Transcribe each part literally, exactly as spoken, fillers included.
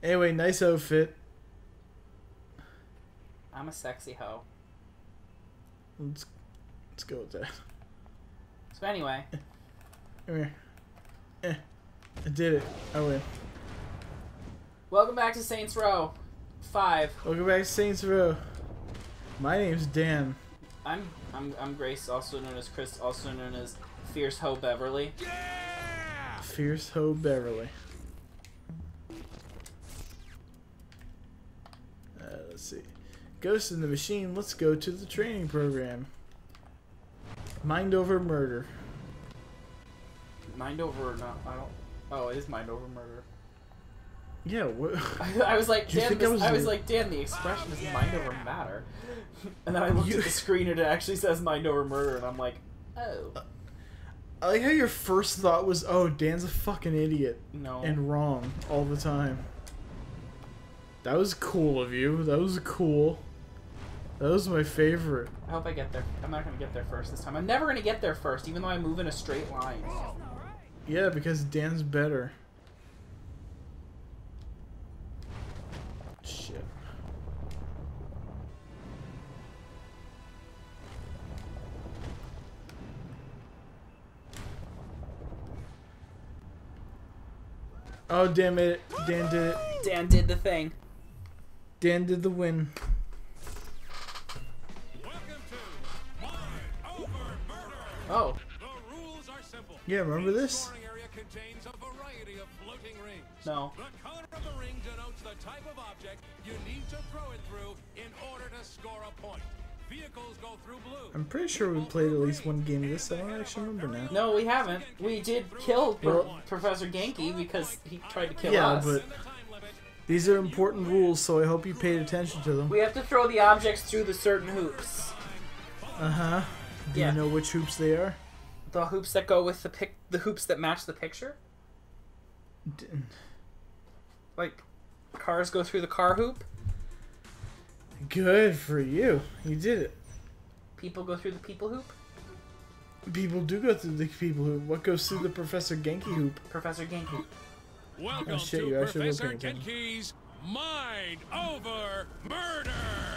Anyway, nice outfit. I'm a sexy hoe. Let's let's go with that. So anyway. Come here. Eh. I did it. I win. Welcome back to Saints Row five. Welcome back to Saints Row. My name's Dan. I'm I'm I'm Grace, also known as Chris, also known as Fierce Hoe Beverly. Yeah! Fierce Hoe Beverly. Uh, let's see. Ghost in the Machine. Let's go to the training program. Mind over murder. Mind over? No, I don't. Oh, it is mind over murder. Yeah. What? I, I was like, Dan. This, I was, I was a... like, Dan. The expression is mind over matter. And then I looked you... at the screen and it actually says mind over murder, and I'm like, oh. I like how your first thought was, oh, Dan's a fucking idiot. No. And wrong all the time. That was cool of you. That was cool. That was my favorite. I hope I get there. I'm not going to get there first this time. I'm never going to get there first, even though I move in a straight line. Yeah, because Dan's better. Shit. Oh, damn it. Dan did it. Dan did the thing. Dan did the win. Oh. The rules are simple. Yeah, remember this? The scoring area contains a variety of floating rings. No. The color of the ring denotes the type of object you need to throw it through in order to score a point. Vehicles go through blue. I'm pretty sure we played at least one game of this. I don't actually remember now. No, we haven't. We did kill Well, Professor Genki because he tried to kill yeah, us. but these are important rules, so I hope you paid attention to them. We have to throw the objects through the certain hoops. Uh-huh. Do Yeah. you know which hoops they are? The hoops that go with the pic, the hoops that match the picture. D Like, cars go through the car hoop. Good for you. You did it. People go through the people hoop. People do go through the people hoop. What goes through the Professor Genki hoop? Professor Genki. Welcome Oh, shit, to you actually were Professor paying attention. Genki's Mind Over Murder.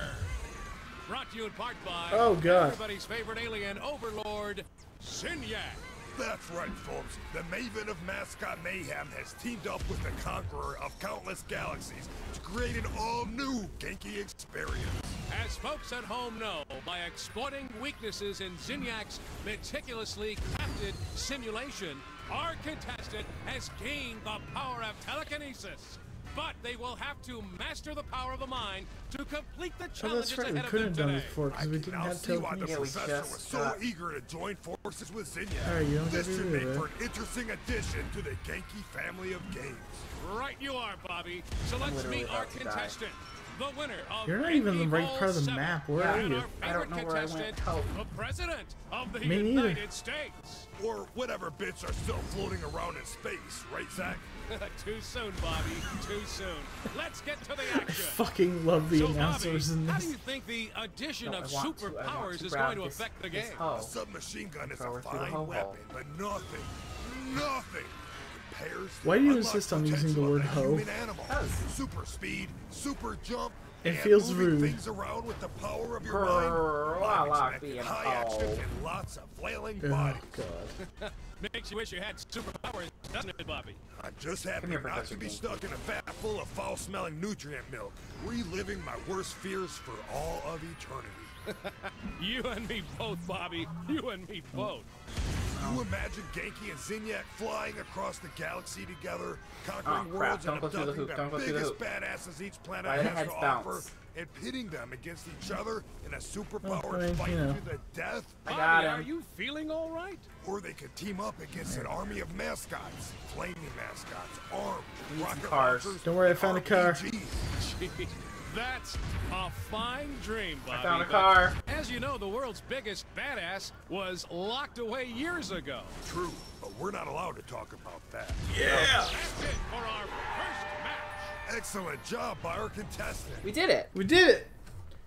Brought to you in part by Oh, God. everybody's favorite alien overlord, Zinyak. That's right, folks. The Maven of Mascot Mayhem has teamed up with the Conqueror of Countless Galaxies to create an all-new Genki experience. As folks at home know, by exploiting weaknesses in Zinyak's meticulously crafted simulation, our contestant has gained the power of telekinesis. But they will have to master the power of the mind to complete the Oh, challenges that's right. We ahead of couldn't them have done today. this before I because we can didn't now have see why the telekinesis. Yeah, we Professor just was so got- eager to join forces with Zinyak. Alright, you don't this gotta should do make that. for an interesting addition to the Genki family of games. Right you are, Bobby. So let's literally meet our about to die. contestant. The winner of You're not even in the right Genki part of the Bowl map. Where Yeah. are and you? our I don't favorite know where I went. contestant, Help. the president of the Me neither. United States. Or whatever bits are still floating around in space, right, Zach? Too soon, Bobby. Too soon. Let's get to the I action. fucking love the So, Bobby, announcers in how do this. you think the addition No, of I want to- I want superpowers to is grab going to this- affect the this game? hoe. A submachine gun is Throw a her through the fine hoe weapon, hole. but nothing, nothing compares to Why do you the insist unlocked on using the potential word of a hoe? human animal. Because- Super speed, super jump, It and feels moving rude. things around with the power of your Grrr, mind. I Bodies like that being can a high action hoe. and lots of flailing Oh, bodies. God. Makes you wish you had superpowers, doesn't it, Bobby? I'm just happy Come here, not Professor to be Genki. stuck in a vat full of foul-smelling nutrient milk, reliving my worst fears for all of eternity. You and me both, Bobby. You and me both. You imagine Genki and Zinyak flying across the galaxy together, conquering Oh, crap. worlds Don't and go through the abducting hoop. Don't the go through the biggest hoop. badasses each planet Why the has heads to bounce? offer, and pitting them against each other in a superpowered Well, I mean, fight you know. to the death? I Bobby, got are him. you feeling all right? Or they could team up against an army of mascots, flaming mascots, armed, need some rocket cars. launchers, Don't worry, I and found a car. R P Gs. Gee, that's a fine dream, Bobby. found a but car. As you know, the world's biggest badass was locked away years ago. True, but we're not allowed to talk about that. Yeah! That's it for our first match. Excellent job by our contestant. We did it. We did it!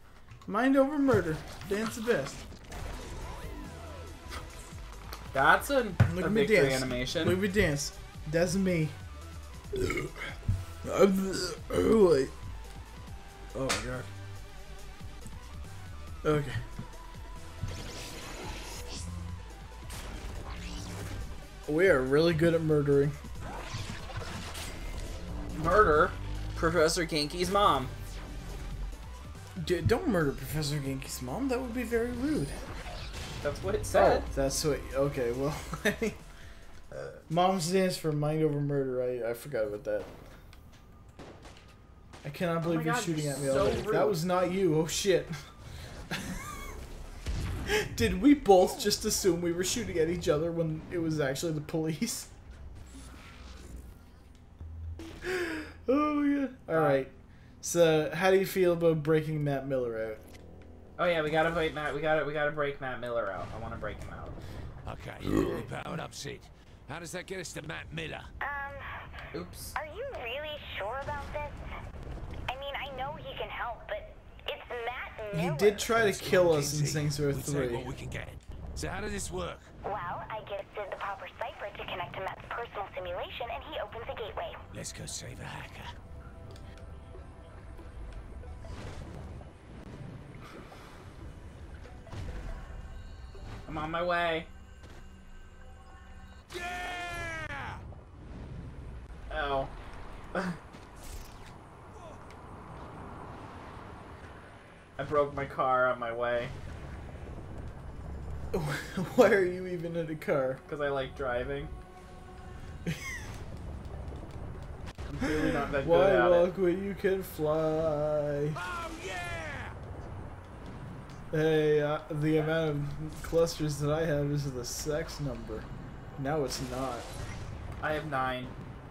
Mind over murder. Dan's the best. That's a, Look a at me victory dance. animation. Look at me dance. That's me. Oh, wait. Oh my god. Okay. We are really good at murdering. Murder Professor Genki's mom. D don't murder Professor Genki's mom. That would be very rude. That's what it said. Oh, that's what. Okay, well, mom stands for mind over murder. I I forgot about that. I cannot believe my you're God, shooting you're at me so already. rude. That was not you. Oh shit. Did we both just assume we were shooting at each other when it was actually the police? Oh yeah. All right. So, how do you feel about breaking Matt Miller out? Oh yeah, we gotta break Matt. We gotta we gotta break Matt Miller out. I want to break him out. Okay, fully powered up, Sid. How does that get us to Matt Miller? Um, Oops. are you really sure about this? I mean, I know he can help, but it's Matt Miller. He did try to Let's kill go, us in Kinsey. Saints Row We take three. what we can get. So how does this work? Well, I gifted the proper cipher to connect to Matt's personal simulation, and he opens the gateway. Let's go save a hacker. I'm on my way. Yeah! Oh. I broke my car on my way Why are you even in a car? because I like driving. I'm really not that good Why at it. walk when you can fly? Oh yeah! Hey, uh, the amount of clusters that I have is the sex number. Now it's not. I have nine.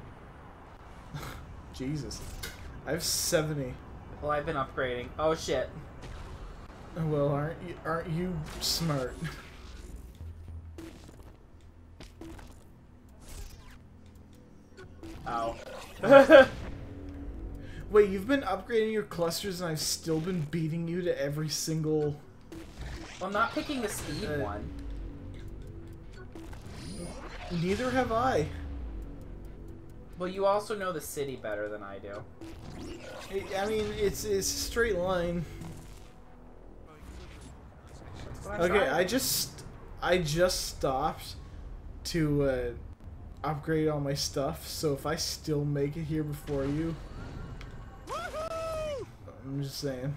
Jesus. I have seventy. Well, I've been upgrading. Oh shit. Well, aren't you, aren't you smart? Ow. Wait, you've been upgrading your clusters and I've still been beating you to every single... I'm not picking the speed Uh, one. Neither have I. Well, you also know the city better than I do. I I mean, it's, it's a straight line. That's what I'm Okay, trying I to- just... I just stopped to uh, upgrade all my stuff, so if I still make it here before you... I'm just saying.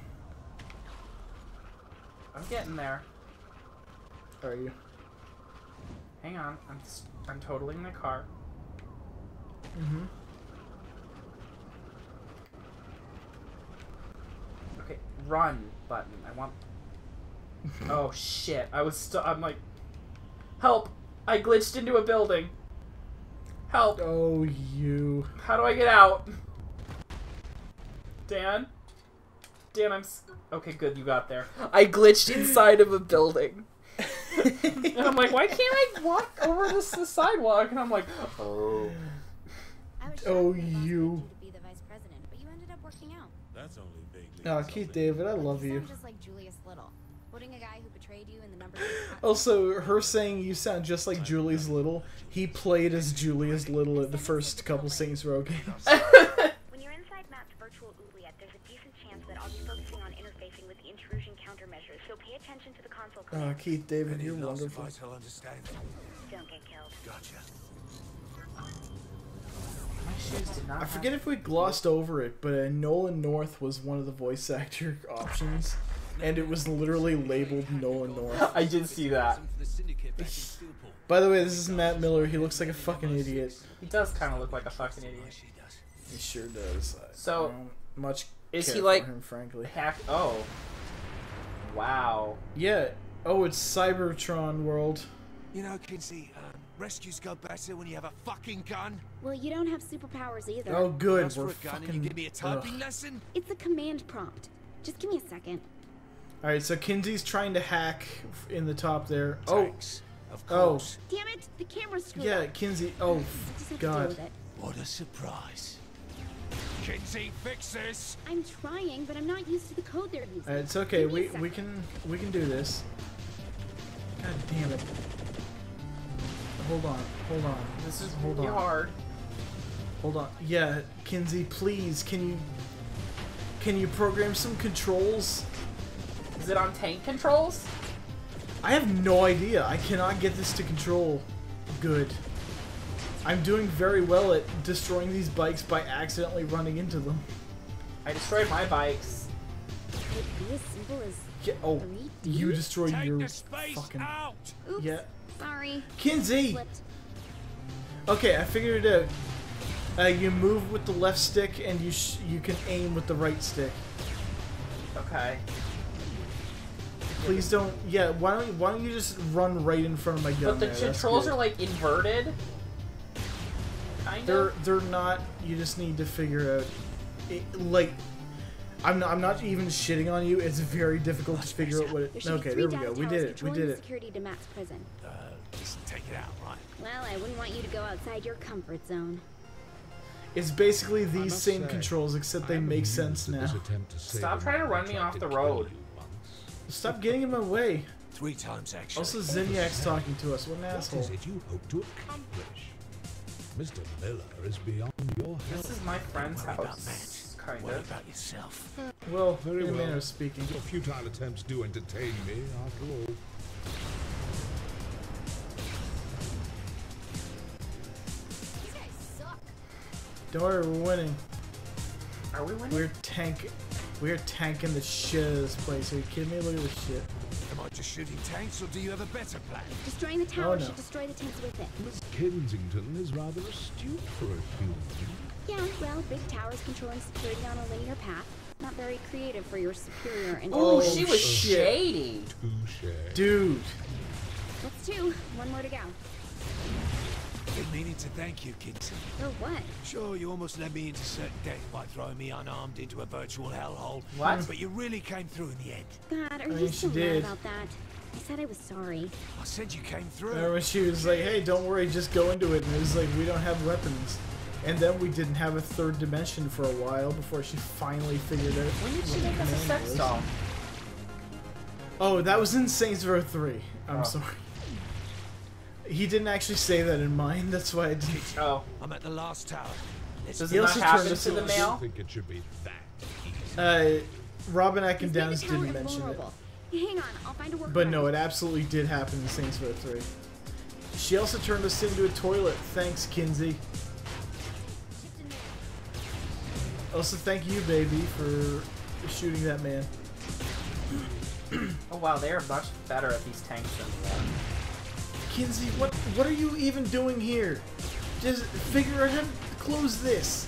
I'm getting there. Are you? Hang on. I'm s- I'm totaling the car. Mm-hmm. Okay, run button. I want. Oh shit! I was st- I'm like, help! I glitched into a building. Help! Oh, you. How do I get out? Dan? Dan, I'm. S okay, good. You got there. I glitched inside of a building. And I'm like, why can't I walk over this the sidewalk? And I'm like, oh. I was Oh, shocked when the boss you. wanted you to be the vice president, but you ended up working out. That's only vaguely. Oh, Keith David, I love You you. sound just like Julius Little, putting a guy who betrayed you in the number. Also, her saying you sound just like Julius Little. He played as Julius Little at the first couple Saints Row games. When you're inside Matt's virtual oubliette, there's a decent chance that I'll be focusing on interfacing with the intrusion countermeasures, so pay attention to the console Oh, commands. Keith David, Any you're loss of wonderful. vital understanding. Don't get killed. Gotcha. My shoes did not. I have- forget if we glossed over it, but uh, Nolan North was one of the voice actor options, and it was literally labeled Nolan North. I did see that. By the way, this is Matt Miller. He looks like a fucking idiot. He does kind of look like a fucking idiot. He sure does. I So, don't much is care he for like- him, frankly? Hack. Oh. Wow. Yeah. Oh, it's Cybertron world. You know, Kinsey, um, rescues go better when you have a fucking gun. Well, you don't have superpowers either. Oh, good. Ask We're for a gun and you fucking. give me a typing ugh. lesson? It's a command prompt. Just give me a second. All right, so Kinsey's trying to hack in the top there. Oh, Thanks. Of Oh. course. Damn it! The camera's screwed yeah, up. Kinsey. Oh, I just have to deal God. with it. What a surprise. Kinsey, fix this. I'm trying, but I'm not used to the code they're using. All right, it's okay. Give me a We second. we can we can do this. God damn it. Hold on. Hold on. This is Hold really on. hard. Hold on. Yeah, Kinsey, please, can you can you program some controls? Is it on tank controls? I have no idea. I cannot get this to control good. I'm doing very well at destroying these bikes by accidentally running into them. I destroyed my bikes. Could it be as simple as Yeah, oh, three you Ds? destroyed Take your the space fucking... out! Oops. Yeah. Sorry. Kinsey! Flipped. Okay, I figured it out. Uh, you move with the left stick and you sh you can aim with the right stick. Okay. Please don't... Yeah, why don't, why don't you just run right in front of my gun But the there? That's controls good. are like inverted. Kind They're of. they're not. You just need to figure out, it, like, I'm not, I'm not even shitting on you. It's very difficult to figure out what it. There should Okay, be three there we go. data We towers did it. We controlling did the it. security to Matt's prison. Uh, just take it out, right? Well, I wouldn't want you to go outside your comfort zone. It's basically these must same say, controls, except they I'm make amused sense at now. this attempt to save Stop a trying to man run who me tried off to the kill road. you once. Stop getting in my way. Three times, actually. Also, Zinniac's talking to us. What an What asshole. is it you hope to accomplish? Mister Miller is beyond your help. This is my friend's Worry about house. Matt. Kind Worry of. about yourself. Well, Very in a well. manner of speaking. Your futile attempts do entertain me, after all. These guys suck. Don't worry, we're winning. Are we winning? We're tank. We're tanking the shit out of this place. Are you kidding me? Look at this shit. Am I just shooting tanks, or do you have a better plan? Destroying the tower no. should destroy the tanks with it. Miss Kensington is rather astute for a human. Yeah, well, big towers controlling security on a linear path. Not very creative for your superior and Oh, Oh, she was shit. shady. Touche. Dude. That's two. One more to go. Been meaning to thank you, Kinsey. For what? Sure, you almost led me into certain death by throwing me unarmed into a virtual hellhole. What? But you really came through in the end. God, are I you mean, she still mad did. about that? I said I was sorry. I said you came through. Remember when she was like, hey, don't worry, just go into it. And it was like, we don't have weapons. And then we didn't have a third dimension for a while before she finally figured out When did what she the make us a command sex was. doll? Oh, that was in Saints Row three. I'm Oh. sorry. He didn't actually say that in mine, that's why I didn't. Oh. I'm at the last tower. Let's Does He it not also happen turned to us the into- I male? don't think it should be that easy. Uh, Robin He's made the Atkins tower didn't mention it. invulnerable. Hang on, I'll find a workaround. But no, it absolutely did happen in Saints Row three. She also turned us into a toilet. Thanks, Kinsey. Also, thank you, baby, for shooting that man. Oh wow, they are much better at these tanks than we are. Kinsey, what what are you even doing here? Just figure out how to close this.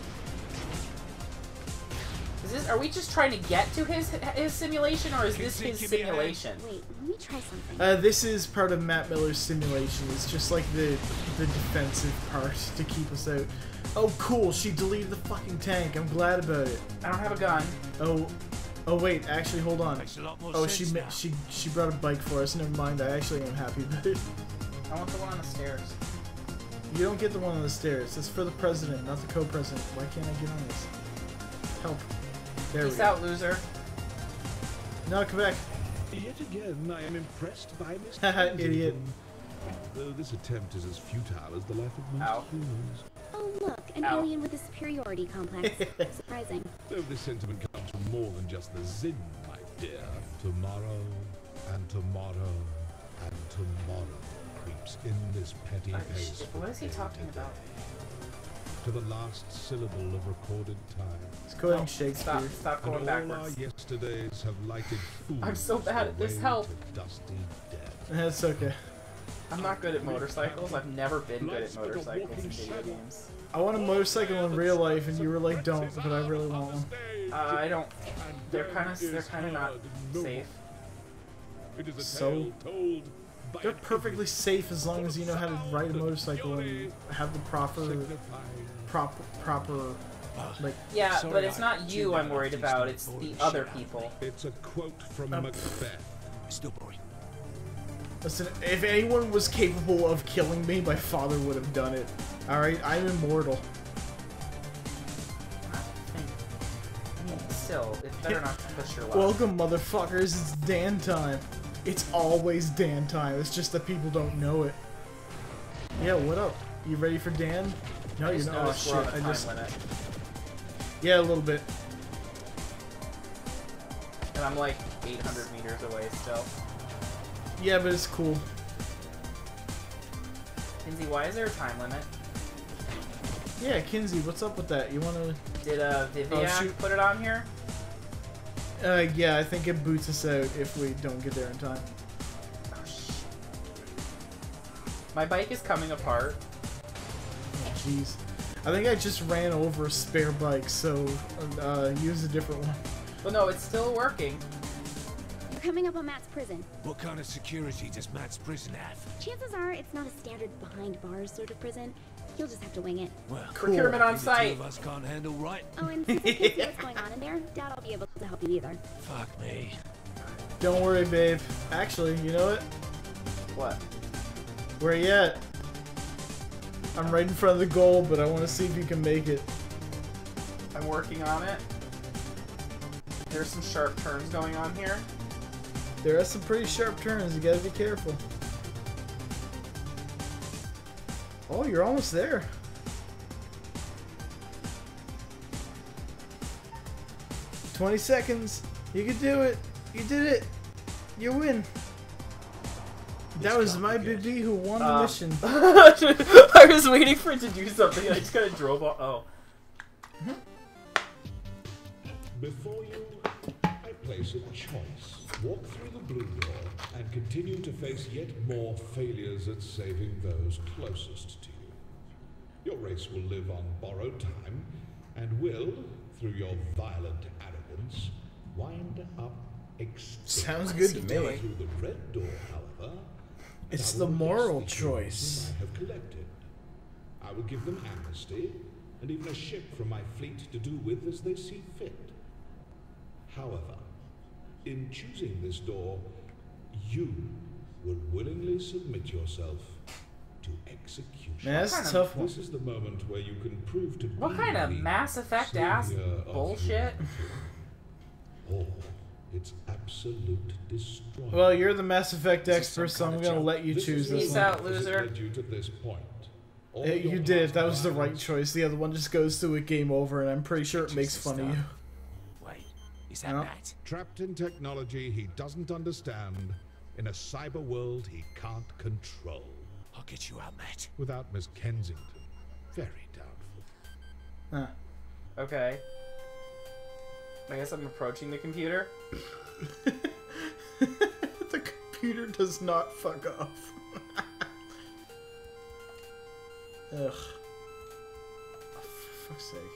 Is this? Are we just trying to get to his his simulation, or is this Kinsey, his give me a hand. simulation? Wait, let me try something. Uh, this is part of Matt Miller's simulation. It's just like the the defensive part to keep us out. Oh, cool! She deleted the fucking tank. I'm glad about it. I don't have a gun. Oh, oh wait, actually, hold on. Makes a lot more Oh, sense she ma- now. she she brought a bike for us. Never mind. I actually am happy about it. I want the one on the stairs. You don't get the one on the stairs. That's for the president, not the co-president. Why can't I get on this? Help. There we Peace go. out, loser. No, come back. Yet again, I am impressed by Miss Haha, Kensington. idiot. Though this attempt is as futile as the life of most Ow. humans. Oh, look, an Ow. alien with a superiority complex. Surprising. Though this sentiment comes from more than just the Zin, my dear. Tomorrow, and tomorrow, and tomorrow creeps in this petty Uh, pace. sh- what is he from day talking to about? day, to the last syllable of recorded time. It's quoting Oh, Shakespeare. Stop! Stop And going all our backwards. yesterdays have lighted fools I'm so bad at this, away help. to dusty death. That's okay. I'm not good at motorcycles. I've never been good at Life's like a motorcycles in walking video shadow. games. I want a motorcycle in real life, and you were like, don't, but I really want one. Uh, I don't. They're kind of. They're kind of not safe. It is a So? tale told by They're an perfectly safe as long as you know how to ride a motorcycle and have the proper, signifying proper, proper, like. Yeah, Sorry, but it's I not tuned you out I'm worried after you about. started It's boring the the other shit out of me. people. It's a quote from Um, Macbeth. Still boring. Listen, if anyone was capable of killing me, my father would have done it. Alright, I'm immortal. I mean, still, it's better not to push your luck. Welcome, motherfuckers, it's Dan time. It's always Dan time, it's just that people don't know it. Yeah, what up? You ready for Dan? No, I you're just not. Oh, noticed shit, we're on a I time just... limit. Yeah, a little bit. And I'm like eight hundred meters away still. Yeah, but it's cool. Kinsey, why is there a time limit? Yeah, Kinsey, what's up with that? You wanna... Did uh, Vivian Oh, shoot. put it on here? Uh, yeah, I think it boots us out if we don't get there in time. Oh, shit. My bike is coming apart. Oh, jeez. I think I just ran over a spare bike, so uh, use a different one. Well, no, it's still working. You're coming up on Matt's prison. What kind of security does Matt's prison have? Chances are it's not a standard behind bars sort of prison. You'll just have to wing it. Well, Procurement on the two site. of us can't handle right. Oh, and since I can't see what's going on in there, doubt I'll be able to help you either. Fuck me. Don't worry, babe. Actually, you know what? What? Where you at? I'm right in front of the goal, but I want to see if you can make it. I'm working on it. There's some sharp turns going on here. There are some pretty sharp turns. You gotta be careful. Oh, you're almost there. twenty seconds. You can do it. You did it. You win. That was my B B who won the Uh, mission. I was waiting for it to do something. I just kind of drove off. Oh. Before you, I place a choice. Walk through the blue door and continue to face yet more failures at saving those closest to you. Your race will live on borrowed time and will, through your violent arrogance, wind up extinct. Sounds good to he me. doing? Through the red door, however, It's I the will moral release the choice. humans I have collected. I will give them amnesty and even a ship from my fleet to do with as they see fit. However, in choosing this door, you would willingly submit yourself to execution. Man, that's What a kind of- tough one. This is the moment where you can prove to What be kind of the Mass Effect ass savior of bullshit? humanity, or its absolute destroyer. Well, you're the Mass Effect This is expert, some so I'm kind of gonna joke. let you This choose is this Peace one. out, as it loser. led you to this point. All Uh, your You did. That was the past right violence choice. The other one just goes through a game over, and I'm pretty sure it makes fun of you. Wait, is that No. Matt? Trapped in technology he doesn't understand, in a cyber world he can't control. I'll get you out, Matt. Without Miss Kensington, very doubtful. Huh. Okay. I guess I'm approaching the computer. The computer does not fuck off. Ugh. Oh, for fuck's sake.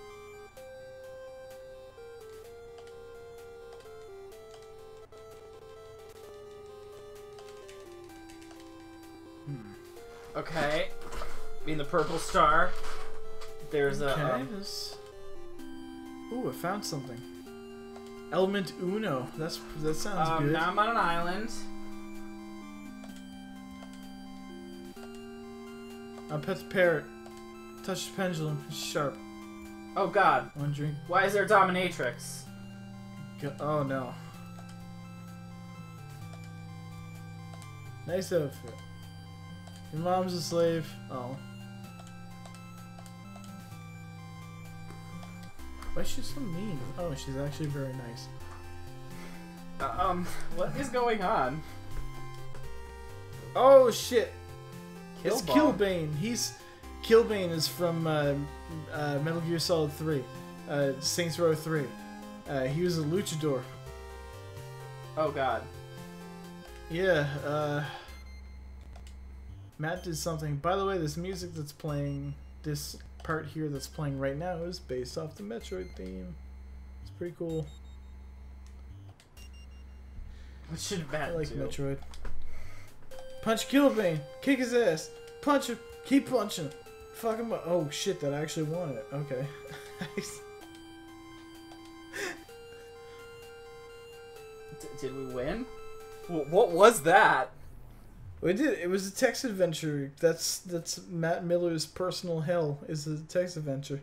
Okay. In the purple star, there's a. Okay. Um, this- Ooh, I found something. Element Uno. That's that sounds um, good. now I'm on an island. I pet the parrot. Touch the pendulum. It's sharp. Oh god. One drink. Why is there a dominatrix? Go- oh no. Nice outfit. Your mom's a slave. Oh. Why is she so mean? Oh, she's actually very nice. Uh, um, what is going on? Oh shit! It's Killbone. Killbane. He's Killbane is from uh, uh, Metal Gear Solid three, uh, Saints Row three. Uh, he was a luchador. Oh god. Yeah. Uh, Matt did something. By the way, this music that's playing, this part here that's playing right now, is based off the Metroid theme. It's pretty cool. What should I Matt like do? Metroid. Punch Killbane. Kick his ass. Punch him. Keep punching him. Fuck him up. Oh shit, that actually won it. Okay. Nice. D- did we win? W- what was that? We did. It was a text adventure. That's that's Matt Miller's personal hell. Is a text adventure.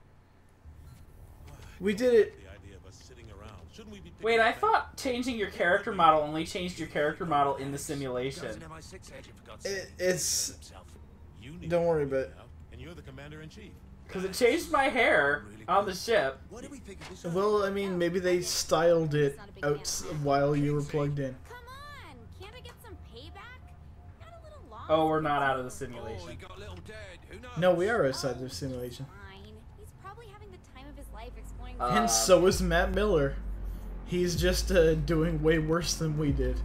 We did it. The idea of us sitting around. Shouldn't we be picking Wait, I up thought changing your character model only changed your character model in the Doesn't simulation. M I six agent, for God's It, sake. it's. Himself. You need Don't to worry figure about it out, and you're the commander in chief. Because it changed my hair on the ship. Why do we think of this? Well, I mean, maybe they styled it out while you were plugged in. Come on, can't I get some payback? Got a little lost. Oh, we're not out of the Oh, simulation. he got little dead. Who knows? No, we are outside the simulation. Fine. He's probably having the time of his life exploring. Uh, And so is Matt Miller. He's just uh, doing way worse than we did.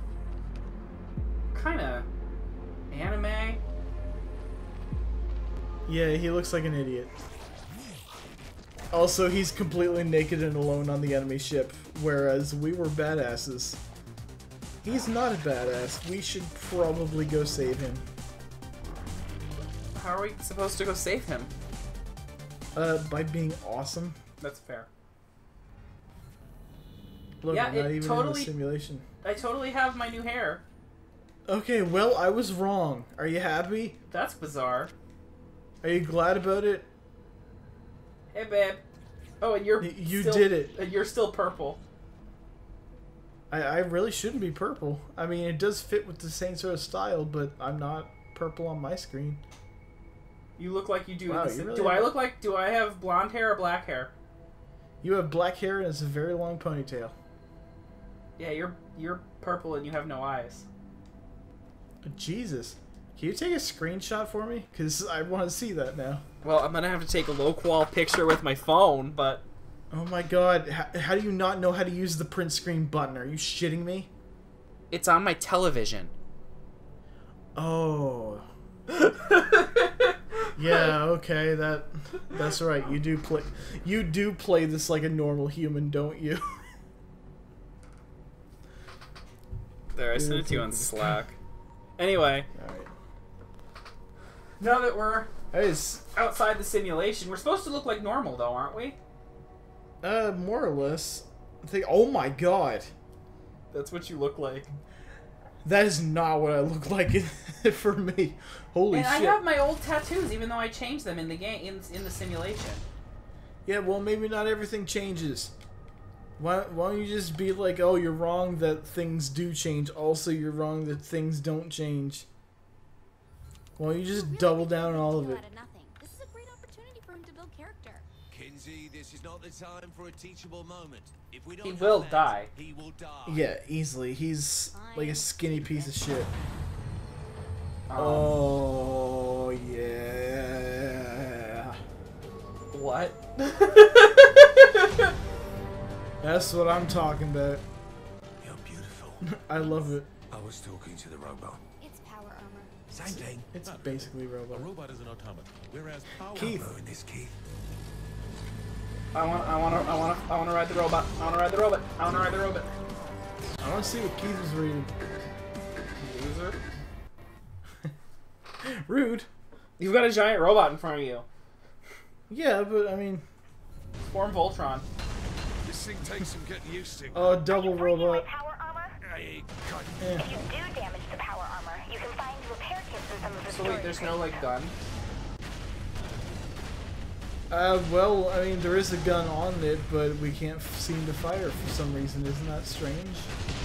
Kinda anime. Yeah, he looks like an idiot. Also, he's completely naked and alone on the enemy ship, whereas we were badasses. He's not a badass. We should probably go save him. How are we supposed to go save him? Uh, by being awesome. That's fair. Look, Yeah, I'm not it even totally- in the simulation. I totally have my new hair. Okay, well, I was wrong. Are you happy? That's bizarre. Are you glad about it? Hey, babe. Oh, and you're Y- you still, did it. And you're still purple. I, I really shouldn't be purple. I mean, it does fit with the same sort of style, but I'm not purple on my screen. You look like you do. Wow, in the you sim- really do I are. look like? Do I have blonde hair or black hair? You have black hair and it's a very long ponytail. Yeah, you're you're purple and you have no eyes. Jesus. Can you take a screenshot for me? Because I want to see that now. Well, I'm gonna have to take a low qual picture with my phone, but Oh my god. How, how do you not know how to use the print screen button? Are you shitting me? it's on my television. Oh. Yeah, okay, that that's right. You do play you do play this like a normal human, don't you? There, I sent it to you on Slack. Anyway, Alright. now that we're Hey, it's, outside the simulation, we're supposed to look like normal, though, aren't we? uh, more or less. I think, oh my god. That's what you look like. That is not what I look like for me. Holy And I shit. have my old tattoos, even though I changed them in the game in in the simulation. Yeah, well, maybe not everything changes. Why, why don't you just be like, oh, you're wrong that things do change. Also, you're wrong that things don't change. Why don't you just Really double think down on he'll all of do it? out nothing. This is a great opportunity for him to build character. Kinsey, this is not the time for a teachable moment. If we don't He have will that, die. He will die. Yeah, easily. He's like a skinny piece of shit. Um, Oh, yeah. What? That's what I'm talking about. You're beautiful. I love it. I was talking to the robot. It's power armor. Same thing. It's basically A robot. robot is an automaton, whereas power Keith. Armor in this, Keith. I want, I want to, I want to, I want to ride the robot. I want to ride the robot. I want to ride the robot. I want to see what Keith is reading. Loser. Rude. You've got a giant robot in front of you. Yeah, but I mean, Form Voltron. This thing takes some getting used to. oh, double Bringing my robot. power armor? Hey, God. Eh. If you do damage the power armor, you can find repair kits in some of the So wait, there's no like gun. Uh, well, I mean, there is a gun on it, but we can't f seem to fire for some reason. Isn't that strange?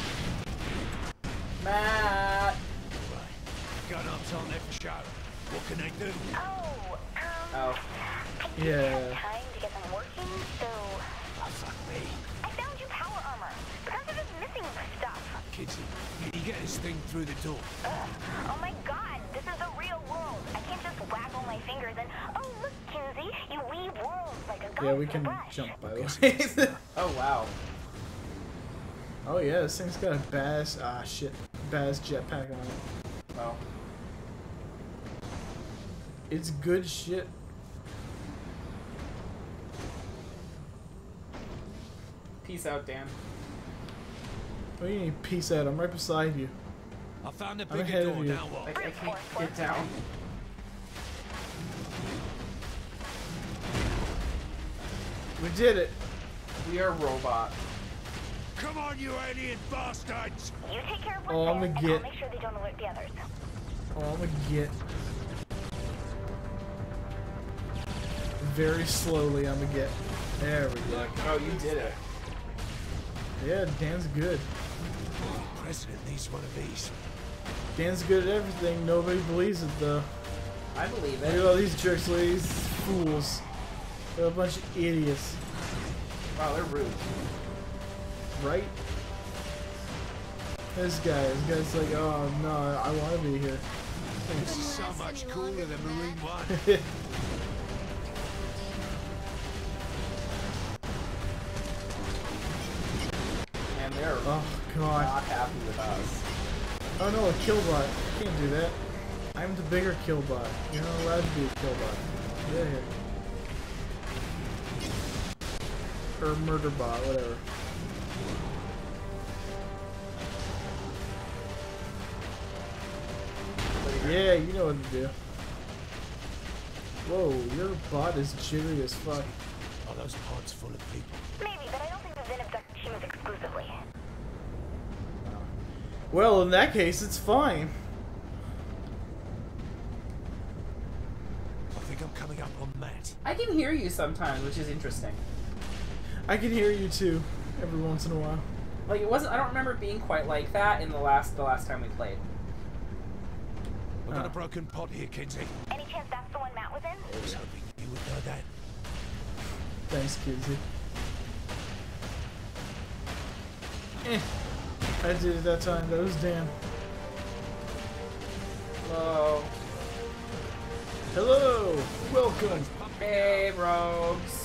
Matt. Gun up's on there for show. What can they do? Oh, um, Oh. I didn't Yeah. have time to get them working, so Oh, fuck me. I found you power armor. Because of this missing stuff. Kinsey, can you get this thing through the door? Ugh. Oh my god, this is the real world. I can't just waggle my fingers and, oh look, Kinsey, you weave worlds like a god Yeah, we with a can brush. jump, by the way. Oh wow. Oh yeah, this thing's got a Baz, ah shit, Baz jetpack on it. Oh. It's good shit. Peace out, Dan. What do you need? Peace out. I'm right beside you. I found the I'm bigger ahead of door. you. Now I, what? I can't get down. We did it. We are robot. Come on, you alien bastards! You take care of one Oh, thing, I'ma and get- I'll make sure they don't alert the others. Oh, I'm gonna get. Very slowly, I'm gonna get. There we go. Oh, you did it. Yeah, Dan's good. The president needs one of these. Dan's good at everything. Nobody believes it though. I believe Look at it. all these jerks, ladies. fools. They're a bunch of idiots. Wow, they're rude. Right? This guy, this guy's like, oh no, I want to be here. This is so much cooler than Marine One. And they're Oh god. not happy with us. Oh no, a killbot. Can't do that. I'm the bigger killbot. You're not allowed to be a killbot. Get out of here. Or murder bot, whatever. Yeah, you know what to do. Whoa, your bot is jittery as fuck. Are those pods full of people? Maybe, but I don't think the Zen abduct humans exclusively. Well, in that case, it's fine. I think I'm coming up on Matt. I can hear you sometimes, which is interesting. I can hear you too, every once in a while. Like it wasn't. I don't remember it being quite like that in the last the last time we played. We've got Oh. a broken pod here, Kinsey. Any chance that's the one Matt was in? I was hoping you would know that. Thanks, Kinsey. Eh. I did it that time. That was Dan. Hello. Hello! Welcome! Hey, rogues.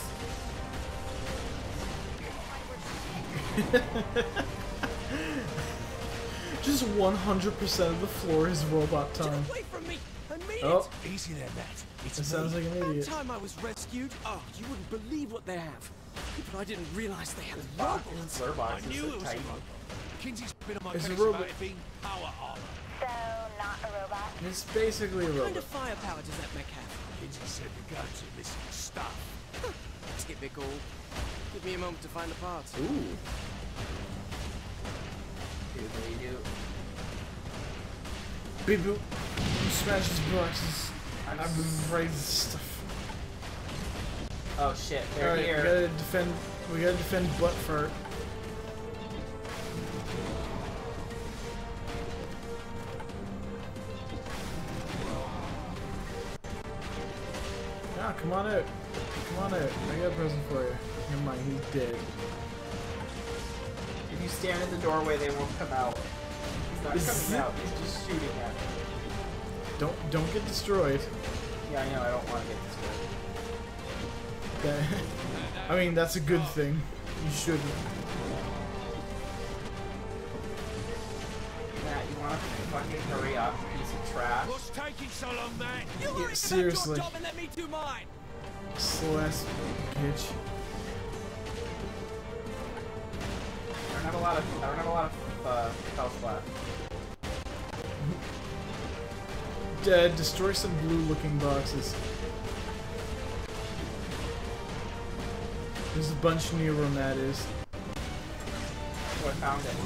Just one hundred percent of the floor is robot time. Away from me! I mean Oh, Easy there, Matt. It's that sounds me. like an it! That idiot. time I was rescued, oh, you wouldn't believe what they have. But I didn't realize they had Fucking robots. slur I boxes knew are it was tight. a robot. Kinsey's been on my It's a case robot. about it being power armor. So, not a robot? It's basically a What kind robot. of firepower does that mech have? Kinsey said the guns are missing stuff. Typical. Give me a moment to find the parts. Ooh. Do they do? Beep boop. Smash his boxes. I'm I'm afraid of this stuff. Oh shit, they're Alright, we here. gotta defend. We gotta defend butt fart. Ah, come on out. Come on out. I got a present for you. Never mind, he's dead. If you stand in the doorway, they won't come out. He's not Is coming it- out. He's just shooting at me. Don't don't get destroyed. Yeah, I know. I don't want to get destroyed. That, I mean, that's a good thing. You shouldn't. Matt, you want to fucking hurry up, you piece of trash? What's taking so long, Matt? You Yeah, hurry to seriously. that job and let me do mine. Slash bitch. I don't have a lot of. I don't have a lot of uh, health left. Uh, destroy some blue-looking boxes. There's a bunch near where Matt is. So I found it.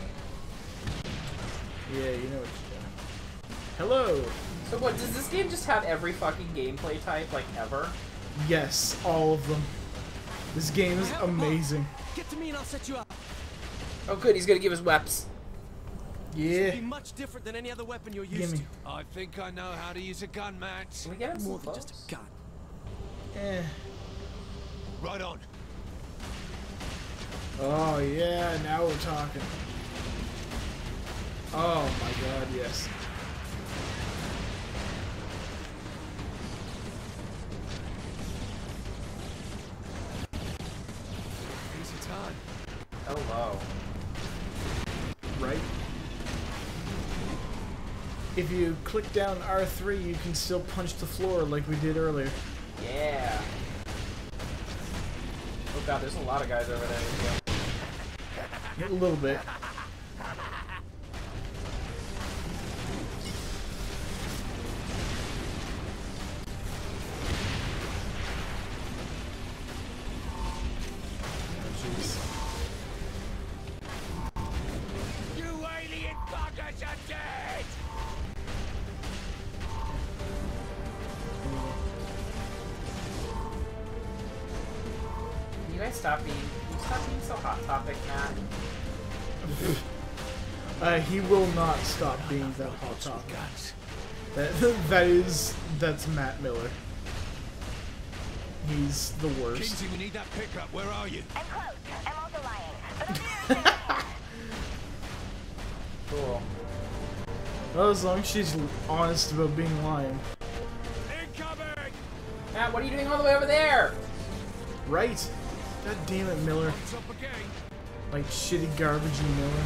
Yeah, you know what you're doing. Hello! So what? Does this game just have every fucking gameplay type, like ever? Yes, all of them. This game is I have a bomb. amazing. Get to me and I'll set you up. Oh, good. He's gonna give us weapons. Yeah. Be much different than any other weapon you're used Gimme. to. I think I know how to use a gun, Matt. Can we get him More some than clothes? just a gun. Eh. Right on. Oh yeah, now we're talking. Oh my god, yes. Easy time. Hello. Right? If you click down R three, you can still punch the floor like we did earlier. Yeah. Oh god, there's a lot of guys over there. A little bit. Jeez. You alien buggers are dead! Can you guys stop being? Can you stop being so hot topic, Matt? Uh, he will not stop being that hot topic. Guns. That that is that's Matt Miller. He's the worst. Kinsey, we need that pickup. Where are you? I'm close. I'm also lying. But I'll be there. Cool. Well, as long as she's honest about being lying. Incoming! Matt, what are you doing all the way over there? Right. God damn it, Miller. What's up again? Like shitty garbagey Miller.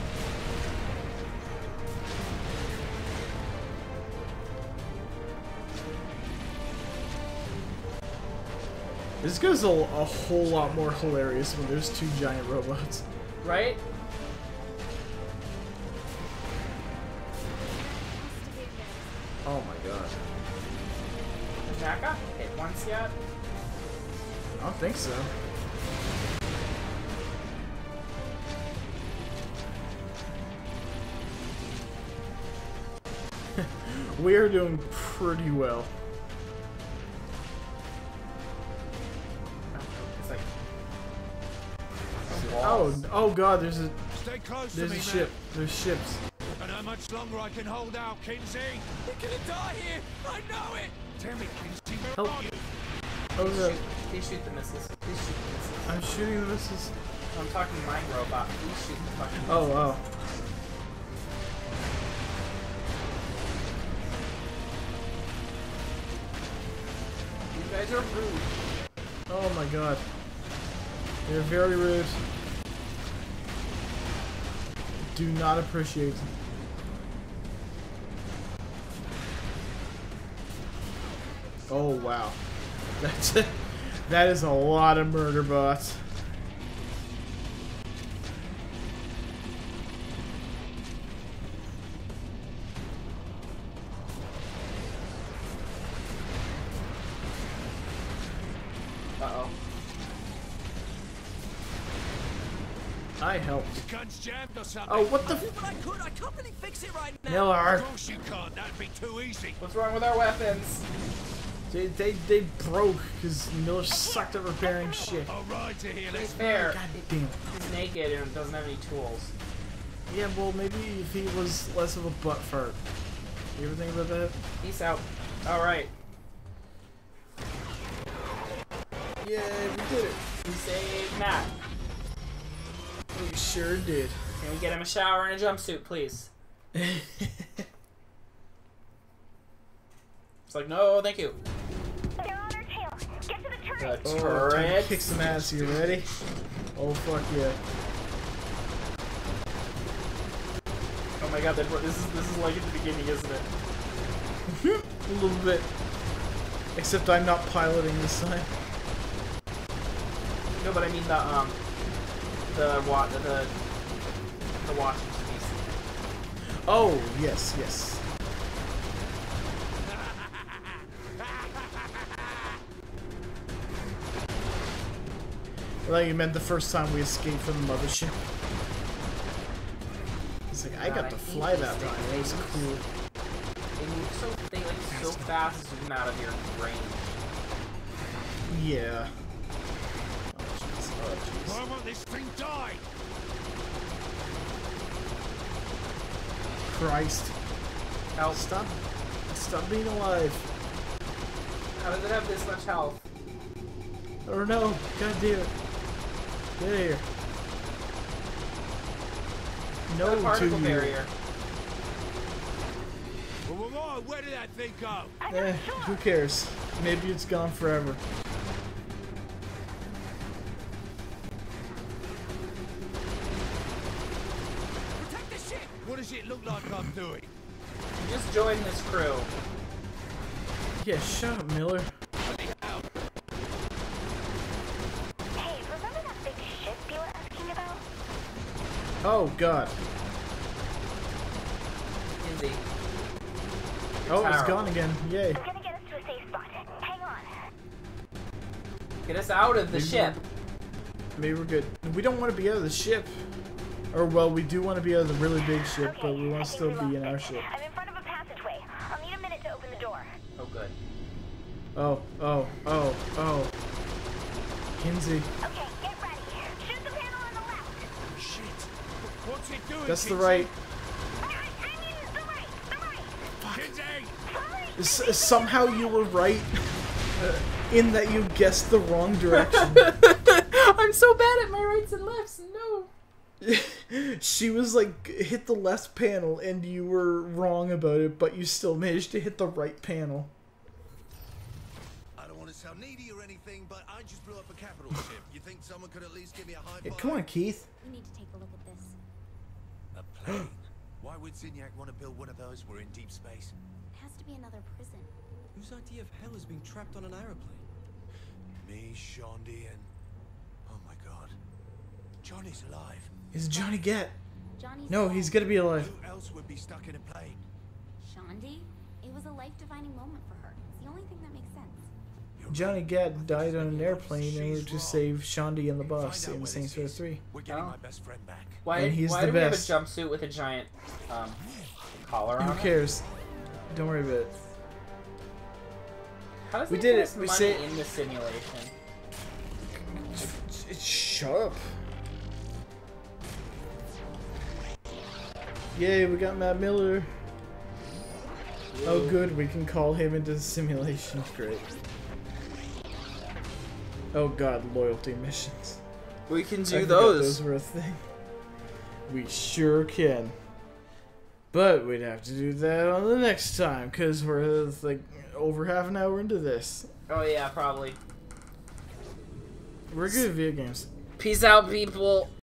This goes a, a whole lot more hilarious when there's two giant robots. Right? Oh my god. Jacka? Hit once yet? I don't think so. We are doing pretty well. It's like... Oh, oh god, there's a Stay close there's to a me, ship. There's ships. man. And how much longer I can hold out, Kinsey? We're gonna die here. I know it. Tell me, Kinsey, where Help. are you? Oh Please god, shoot, please shoot the missiles. Please shoot the missiles. I'm shooting the missiles. I'm talking mine robot. Please shoot the fucking Oh missiles. wow. You guys are rude. Oh my god. They're very rude. Do not appreciate them. Oh wow. That's that is a lot of murder bots. Uh-oh. I helped. Gun's jammed or something? Oh, what the I f- did what I could. I can't really fix it right now. Miller? Of course you can't. That'd be too easy. What's wrong with our weapons? They, they, they broke because Miller sucked at repairing shit. All right, to here. To be Let's fair, God damn. he's naked and doesn't have any tools. Yeah, well, maybe if he was less of a butt fart. You ever think about that? Peace out. Alright. Yeah, we did it. We saved Matt. We sure did. Can we get him a shower and a jumpsuit, please? It's like, no, thank you. They're on our tail. Get to the turret. The Oh, time to turret. kick some ass. You ready? Oh, fuck yeah. Oh my god, they brought- this is this is like at the beginning, isn't it? A little bit. Except I'm not piloting this time. No, but I mean the um the wa the the, the watching piece. Oh, yes, yes. I thought you meant the first time we escaped from the mothership. It's like, I God, got I to hate fly these that time. things. That was cool. They move so they like so fast zoom out of your brain. Yeah. Oh, jeez. Oh, jeez. Why won't this thing die? Christ. Help. Stop. Stop being alive. How does it have this much health? Or no. God damn it. Get out of here. No, The particle to you. barrier. Whoa, whoa, whoa, where did that thing go? Eh, who cares? Maybe it's gone forever. Protect the ship. What does it look like I'm doing? You just joined this crew. Yeah, shut up, Miller. Hey, remember that big ship you were asking about? Oh, God. Easy. Oh, it's Tower. gone again. Yay. I'm gonna get us to a safe spot. Hang on. Get us out of the Maybe ship. Maybe we're good. We don't want to be out of the ship. Or, well, we do want to be out of the really big ship, Okay, but we want I to think still we be in lost our it. ship. I'm in front of a passageway. I'll need a minute to open the door. Oh, good. Oh, oh, oh, oh. Kinsey. Okay, get ready. Shoot the panel on the left. Shit. What's it doing, That's the Kinsey? right. I I mean, the right, the right. Kinsey! Sorry. S- somehow you were right. in that you guessed the wrong direction. I'm so bad at my rights and lefts. No. She was like, hit the left panel, and you were wrong about it, but you still managed to hit the right panel. I don't want to sound needy or anything, but I just blew up a capital ship. You think someone could at least give me a high Yeah, five? come on, Keith. We need to take a look at this. A plane? Why would Zinyak want to build one of those? We're in deep space. It has to be another prison. Whose idea of hell is being trapped on an aeroplane? Me, Shondi, and... Oh my god. Johnny's alive. Is Johnny Gat? Johnny's No, alive. he's gonna be alive. Who else would be stuck in a plane? Shondi? It was a life-defining moment for her. It's the only thing that makes sense. Johnny Gat died on an airplane in order to save Shondi and the boss in Saints Row three. We're getting Oh. my best friend back. Why, And he's why the do we best. have a jumpsuit with a giant um, collar on Who it? cares? Don't worry about it. How does We that did get it. us We money say- in the simulation? It's sharp. Yay, we got Matt Miller. Oh good, we can call him into the simulation. Great. Oh god, loyalty missions. We can I do forgot those. Those were a thing. We sure can. But we'd have to do that on the next time, because we're like over half an hour into this. Oh yeah, probably. We're good at video games. Peace out, people.